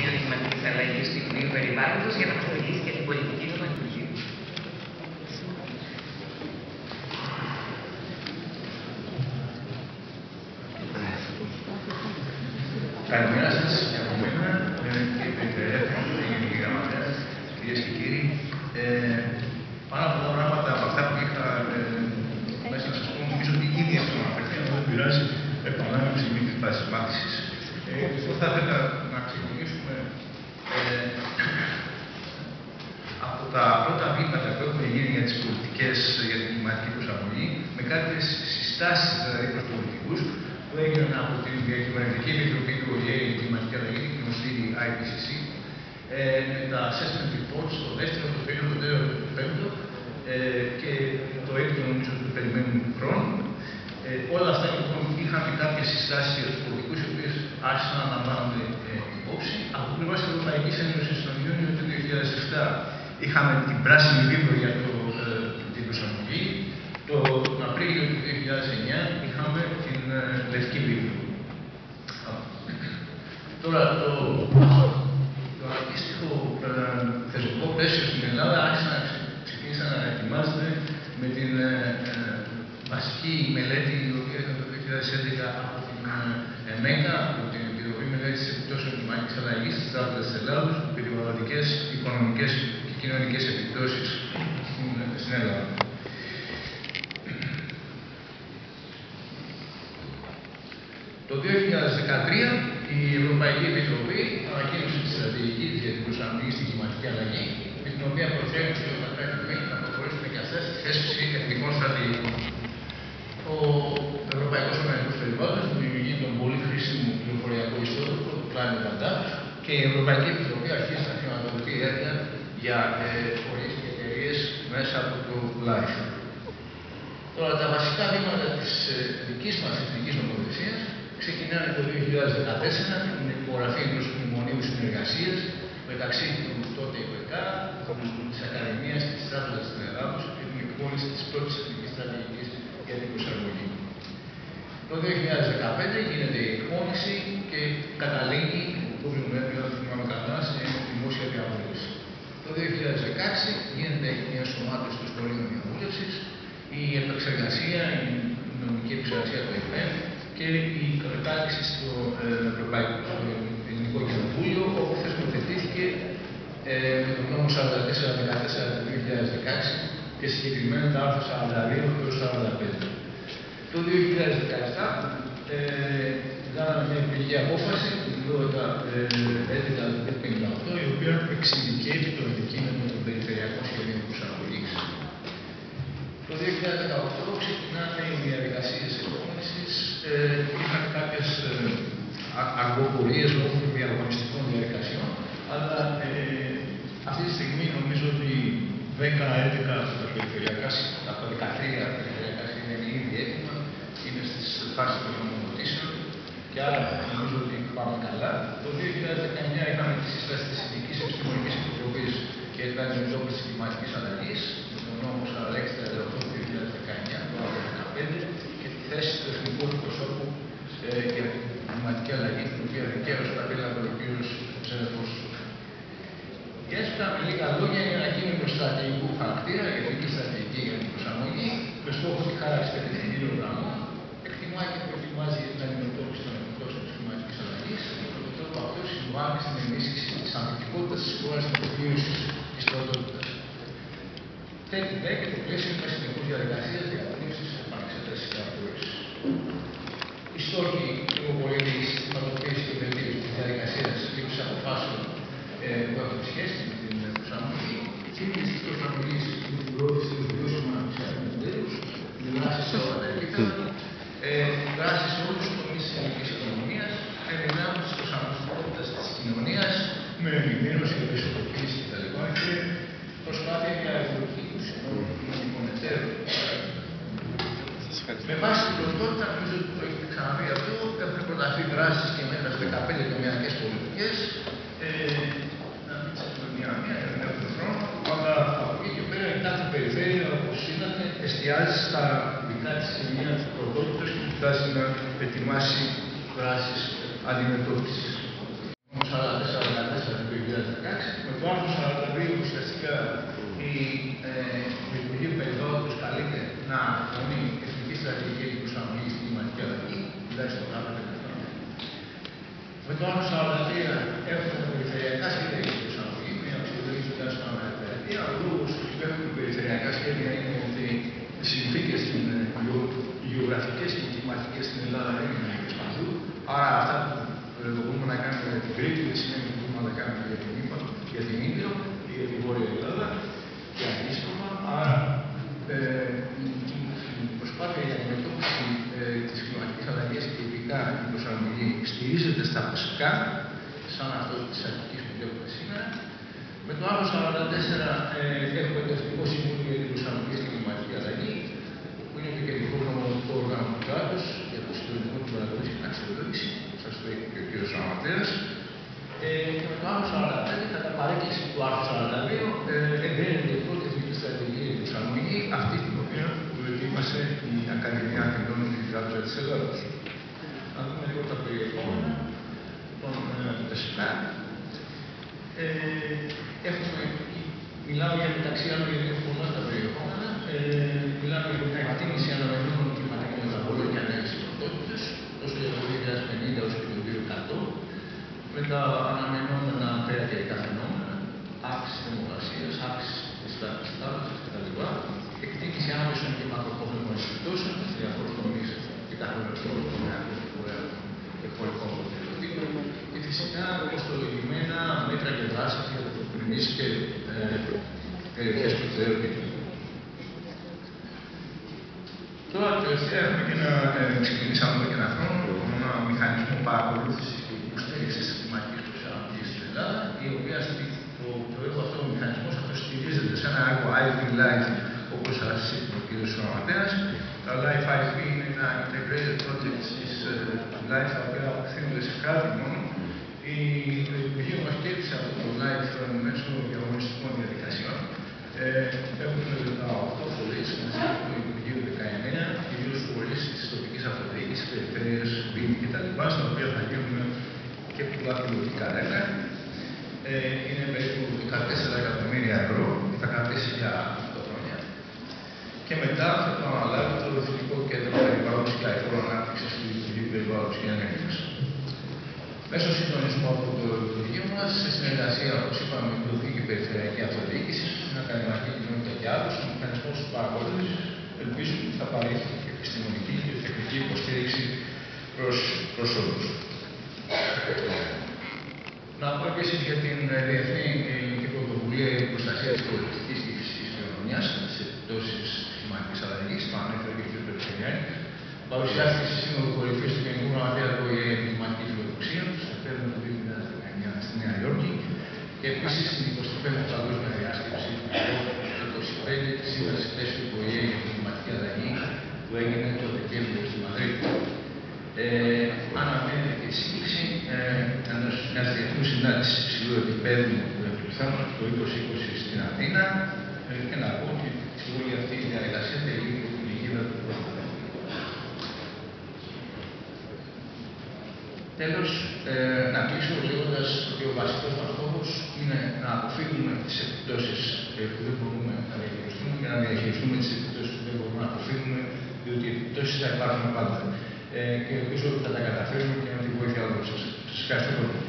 Σχέδιο Κλιματικής Αλλαγής του Υπουργείου Περιβάλλοντος για να μας μιλήσει για την πολιτική του Υπουργείου. Καλημέρα σας και από μένα, κύριε Περιφερειάρχη, Γενική Γραμματέα, κυρίες και κύριοι. Πάνω από τα πράγματα από αυτά που είχα μέσα να σας πω, νομίζω ότι ήδη αυτό αναφερθεί, αλλά δεν πειράζει, επανάληψη μη της βάσης μάθησης. Θα ήθελα να ξεκινήσουμε από τα πρώτα βήματα που έχουν γίνει για τις πολιτικές για την κλιματική προσαρμογή, με κάποιες συστάσεις δηλαδή προς τους πολιτικούς, που έγιναν από την Διακυβερνητική Επιτροπή του ΟΗΕ για την Κλιματική Αλλαγή, την γνωστή IPCC, με τα assessment reports, το δεύτερο, το τρίτο, το τέταρτο, το πέμπτο και το έκτο νομίζω ότι το περιμένουμε χρόνο. Όλα αυτά λοιπόν είχαν κάποιες συστάσεις για τους πολιτικούς, οι οποίες άρχισαν να λαμβάνονται υπόψη. Από την πλευρά της Ευρωπαϊκής Ένωσης τον Ιούνιο του 2007 είχαμε την πράσινη βίβλο για την προσαρμογή. Τον Απρίλιο του 2009 είχαμε την λευκή βίβλο. Τώρα το αντίστοιχο θεσμικό πλαίσιο στην Ελλάδα ξεκίνησε να ετοιμάζεται με την βασική μελέτη, η οποία ήταν το 2011 από την ΕΜΕΚΑ, από την Επιτροπή Μελέτης Επιπτώσεων Κλιματικής Αλλαγής της Τράπεζας της Ελλάδος, περιβαλλοντικές, οικονομικές και κοινωνικές επιπτώσεις στην Ελλάδα. Το 2013 η Ευρωπαϊκή Επιτροπή ανακοίνωσε τη στρατηγική για την προσαρμογή στην κλιματική αλλαγή, με την οποία προτρέπει και όλα τα κράτη-μέλη να προχωρήσουν και αυτά στη θέσπιση εθνικών στρατηγικών. Ο Ευρωπαϊκός Οργανισμός Περιβάλλοντος δημιουργεί τον πολύ χρήσιμο πληροφοριακό ιστότοπο, το Climate Adapt, και η Ευρωπαϊκή Επιτροπή αρχίζει να χρηματοδοτεί έργα για φορείς και εταιρείες μέσα από το LIFE. Τώρα, τα βασικά βήματα της δικής μας εθνικής νομοθεσίας ξεκινάνε το 2014 με την υπογραφή ενός μνημονίου συνεργασίας μεταξύ του τότε ΙΠΕΚΑ, της Ακαδημίας και της Τράπεζας της Ελλάδος και την εκπόνηση της πρώτης εθνικής στρατηγικής για την προσαρμογή. Το 2015 γίνεται η εκπόνηση και καταλήγει, το Νοέμβριο, αν θυμάμαι καλά, σε δημόσια διαβούλευση. Το 2016 γίνεται η ενσωμάτωση των σχολείων διαβούλευσης, η επεξεργασία, η νομική επεξεργασία του ΕΠΕΜ και η κατάληξη στο Ελληνικό Κοινοβούλιο, όπου θεσμοθετήθηκε με τον νόμο 4414 του 2016 και συγκεκριμένα τα άρθρα 42 έως 45. Το 2017 κάναμε μια υπουργική απόφαση, την 11.11.58, η οποία εξειδικεύει το αντικείμενο των περιφερειακών σχεδίων προσαρμογής. Το 2018 ξεκινάνε οι διαδικασίες εκπόνησης. Είχαν κάποιες αργοπορίες λόγω των διαγωνιστικών διαδικασιών, αλλά αυτή τη στιγμή νομίζω ότι 10-11 από τα περιφερειακά, από τα 13 περιφερειακά σχέδια είναι ήδη έτοιμα, είναι στις φάσεις των νομοδοτήσεων και άρα νομίζω ότι πάμε καλά. Το 2019 είχαμε τη σύσταση της Ειδικής Επιστημονικής Επιτροπής για την αντιμετώπιση της κλιματικής αλλαγής, με τον νόμο 4638 του 2019, το 2015, και τη θέση του εθνικού εκπροσώπου για την κλιματική αλλαγή, την οποία δικαίως κατέλαβε ο κ. Ξενεφός. Και έσπρα με λίγα λόγια είναι ένα κείμενο στρατηγικού χαρακτήρα, η εθνική στρατηγική για την προσαρμογή, με στόχο τη χάραξη κατευθυντήριων γραμμών, εκτιμά και προετοιμάζει για την αντιμετώπιση των επιπτώσεων της κλιματικής αλλαγής, και με τον τρόπο αυτό συμβάλλει στην ενίσχυση της ανθεκτικότητας της χώρας στην επιβίωση της πρωτότητας. Τέτοιο δε και το πλαίσιο είναι συνεχούς διαδικασίας διαβούλευσης και επανεξέτασης και αναθεώρησης. Οι στόχοι λίγο πολύ είναι η συστηματοποίηση και βελτίωση της διαδικασίας λήψης αποφάσεων που έχουν σχέση με την προσαρμογή, η σύγκληση της προσαρμογής με την πρόθεση του βιώσιμου αναπτυξιακού μοντέλου, δράσεις σε όλα τα επίπεδα, δράσεις σε όλους τους τομείς της ελληνικής κοινωνίας, ενδυνάμωση της προσαρμοστικότητας της κοινωνίας, με ενημέρωση και ευαισθητοποίηση κτλ. Και προσπάθεια για ευρωπαϊκή του συνόλου των υπονετέρων. Με βάση την πρωτότητα, νομίζω ότι το έχετε ξαναπεί αυτό, έχουν προταθεί δράσεις και μέσα σε 15 τομεακές πολιτικές. Να μην τσακούμε μία-μία, για δεν έχουμε χρόνο, αλλά από εκεί και πέρα η κάθε περιφέρεια, όπως είδατε, εστιάζει στα δικά της σημεία της πρωτότητας και κοιτάζει να ετοιμάσει δράσεις αντιμετώπισης. 44-44 Με το άρθρο 43 έχουμε τα περιφερειακά σχέδια για την προσαρμογή, μια αξιολογή του τουλάχιστον αναπτυξιακή. Ο λόγος που έχουμε περιφερειακά σχέδια είναι ότι οι συνθήκες γεωγραφικές και κλιματικές στην Ελλάδα δεν είναι ίδιες παντού. Άρα αυτά που μπορούμε να κάνουμε για την Κρήτη δεν σημαίνει ότι μπορούμε να τα κάνουμε για την Ήπειρο ή για την Βόρεια Ελλάδα και αντίστοιχα. Άρα η προσπάθεια για αντιμετώπιση της κλιματικής αλλαγής και ειδικά η προσαρμογή στηρίζεται στα βασικά, σαν αυτό της Αττικής που βλέπουμε σήμερα. Με το άρθρο 44 έχουμε το Εθνικό Συμβούλιο για την Προσαρμογή στην Κλιματική Αλλαγή, που είναι το κεντρικό νομοθετικό όργανο του κράτους για το συντονισμό του παραγωγής και την αξιολόγηση, σας το είπε και ο κ. Γραμματέας. Και με το άρθρο 45, κατά παρέκκληση του άρθρου 42, εγκρίνεται η πρώτη εθνική στρατηγική για την προσαρμογή, αυτή την οποία προετοίμασε η Ακαδημία Αθηνών και η Τράπεζα της Ελλάδος. Να δούμε λίγο τα περιεχόμενα των ΤΕΣΠΑ. Μιλάμε για μεταξύ άλλων για δύο φωνές τα περιεχόμενα. Μιλάμε για την εκτίμηση αναμενόμενων κλιματικών μεταβολών και ανέβρεση πρωτότητες, τόσο για το 2050 όσο και το 2100, με τα αναμενόμενα περιφερειακά φαινόμενα, αύξηση θερμοκρασίας, αύξηση της θάλασσας κτλ. Εκτίμηση άμεσων και μακροπρόθεσμων επιπτώσεων σε διαφόρους τομείς και ταχυδρομικών τομεακών εκχωρικών προτεραιοτήτων και φυσικά κοστολογημένα μέτρα και δράσεις για τοποκρινείς και περιοχές προτεραιοτήτων. Τώρα τελευταία έχουμε και ξεκινήσαμε εδώ και ένα χρόνο ένα μηχανισμό παρακολούθησης και υποστήριξης της κλιματικής προσαρμογής στην Ελλάδα, η οποία το έργο αυτό, ο μηχανισμός αυτός στηρίζεται σε ένα έργο IFB Life, όπως σας είπε ο κ. Γραμματέας. Τα Life IFB είναι ένα integrated project της Life, τα οποία απευθύνονται σε κράτη μόνο. Η Υπουργείο μας κέρδισε από το Life μέσω διαγωνιστικών διαδικασιών. Έχουν 18 φορείς μαζί με το Υπουργείο 19, κυρίως φορείς της τοπικής αυτοδιοίκησης, περιφέρειες, δήμοι κτλ., στα οποία θα γίνουν και πολλά πιλωτικά έργα. Είναι περίπου 14 εκατομμύρια ευρώ, θα κρατήσει για 8 χρόνια. Και μετά θα το αναλάβει το Εθνικό Κέντρο Περιβάλλοντος και Αηφόρου Ανάπτυξης του Υπουργείου Περιβάλλοντος και Ενέργειας. Μέσω συντονισμού από το Υπουργείο μας, σε συνεργασία, όπως είπαμε, με την τοπική και περιφερειακή αυτοδιοίκηση, την ακαδημαϊκή κοινότητα και άλλους, ο μηχανισμός της παρακολούθησης ελπίζουμε ότι θα παρέχει και επιστημονική και τεχνική υποστήριξη προς όλους. Να πω επίσης για την Διεθνή Ελληνική Πρωτοβουλία για την Προστασία της Πολιτικής και Φυσικής Κληρονομιάς στις επιπτώσεις κλιματικής αλλαγής, το ανέφερε και ο κ. Πετρελιάνη. Παρουσιάστηκε στη Σύνοδο Κορυφής του Γενικού Γραμματέα του ΟΗΕ για την κλιματική φιλοδοξία, στο Σεπτέμβριο του 2019 στη Νέα Υόρκη, και επίσης στην 25η Παγκόσμια Διάσκεψη του 25 της Σύμβασης Πλαίσιο του ΟΗΕ για την κλιματική αλλαγή, που έγινε το Δεκέμβριο στη Μαδρίτη. Αναμένεται και η σύγκληση μιας διεθνούς συνάντησης υψηλού επίπεδου του θέματος το 2020 στην Αθήνα, και να πω ότι όλη αυτή η διαδικασία τελεί από την αιγίδα του Πρόεδρου. Τέλος, να κλείσω λέγοντας ότι ο βασικός μας στόχος είναι να αποφύγουμε τις επιπτώσεις που δεν μπορούμε να διαχειριστούμε και να διαχειριστούμε τις επιπτώσεις που δεν μπορούμε να αποφύγουμε, διότι οι επιπτώσεις θα υπάρχουν πάντα. Και ελπίζω ότι θα τα καταφέρουμε και με τη βοήθεια όλων σας. Σας ευχαριστώ πολύ.